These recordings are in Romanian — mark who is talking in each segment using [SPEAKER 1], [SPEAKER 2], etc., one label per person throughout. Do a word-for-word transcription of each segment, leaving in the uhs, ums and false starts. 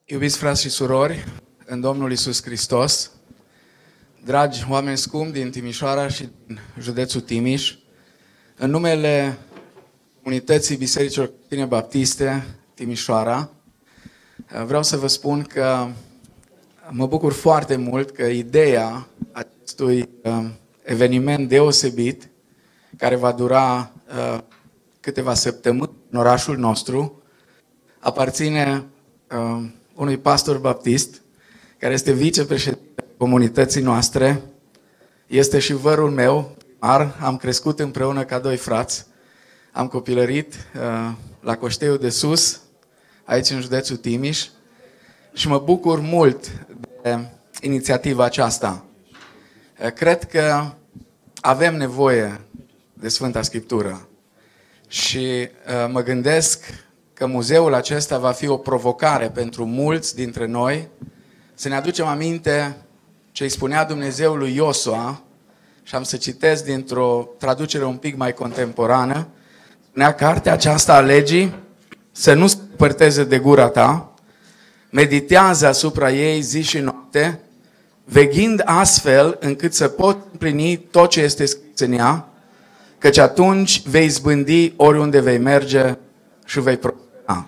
[SPEAKER 1] Iubiți frați și surori, în Domnul Iisus Hristos, dragi oameni scumpi din Timișoara și din județul Timiș, în numele Unității Bisericilor Creștine Baptiste Timișoara, vreau să vă spun că mă bucur foarte mult că ideea acestui eveniment deosebit, care va dura câteva săptămâni în orașul nostru, aparține unui pastor baptist, care este vicepreședinte comunității noastre, este și vărul meu, Ar, am crescut împreună ca doi frați, am copilărit uh, la Coșteiul de Sus, aici în județul Timiș, și mă bucur mult de inițiativa aceasta. Uh, cred că avem nevoie de Sfânta Scriptură și uh, mă gândesc că muzeul acesta va fi o provocare pentru mulți dintre noi să ne aducem aminte ce îi spunea Dumnezeu lui Iosua, și am să citesc dintr-o traducere un pic mai contemporană. Spunea: cartea aceasta a legii să nu se depărteze de gura ta, meditează asupra ei zi și noapte, veghind astfel încât să pot împlini tot ce este scris în ea, căci atunci vei zbândi oriunde vei merge și vei prospera.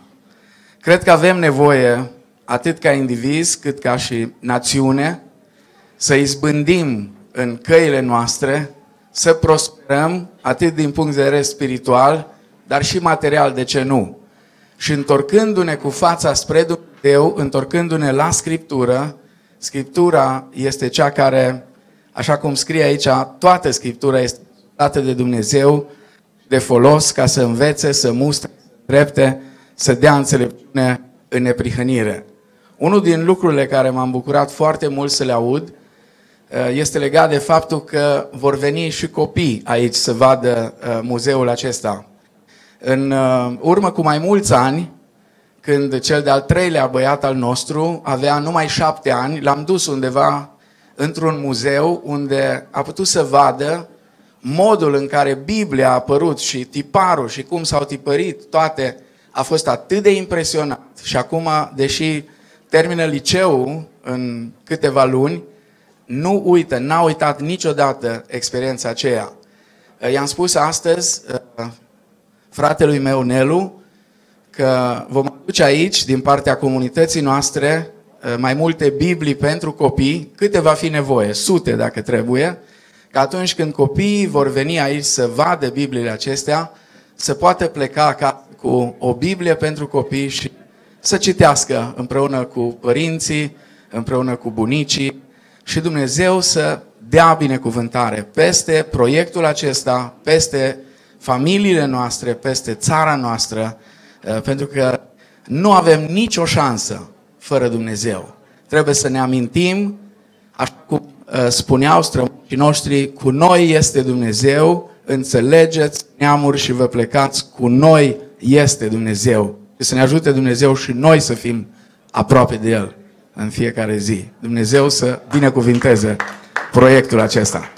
[SPEAKER 1] Cred că avem nevoie, atât ca indivizi, cât ca și națiune, să izbândim în căile noastre, să prosperăm, atât din punct de vedere spiritual, dar și material, de ce nu? Și întorcându-ne cu fața spre Dumnezeu, întorcându-ne la Scriptură, Scriptura este cea care, așa cum scrie aici, toată Scriptura este dată de Dumnezeu, de folos ca să învețe, să mustre, să drepte, să dea înțelepciune în neprihănire. Unul din lucrurile care m-am bucurat foarte mult să le aud este legat de faptul că vor veni și copii aici să vadă muzeul acesta. În urmă cu mai mulți ani, când cel de-al treilea băiat al nostru avea numai șapte ani, l-am dus undeva într-un muzeu unde a putut să vadă modul în care Biblia a apărut și tiparul și cum s-au tipărit toate. A fost atât de impresionat și acum, deși termină liceul în câteva luni, nu uită, n-a uitat niciodată experiența aceea. I-am spus astăzi fratelui meu, Nelu, că vom aduce aici, din partea comunității noastre, mai multe Biblii pentru copii, câte va fi nevoie, sute dacă trebuie, că atunci când copiii vor veni aici să vadă Bibliile acestea, să poată pleca acasă cu o Biblie pentru copii și să citească împreună cu părinții, împreună cu bunicii, și Dumnezeu să dea binecuvântare peste proiectul acesta, peste familiile noastre, peste țara noastră, pentru că nu avem nicio șansă fără Dumnezeu. Trebuie să ne amintim, așa cum spuneau strămoșii noștri, cu noi este Dumnezeu, înțelegeți neamuri și vă plecați, cu noi este Dumnezeu. Și să ne ajute Dumnezeu și noi să fim aproape de El în fiecare zi. Dumnezeu să binecuvinteze proiectul acesta.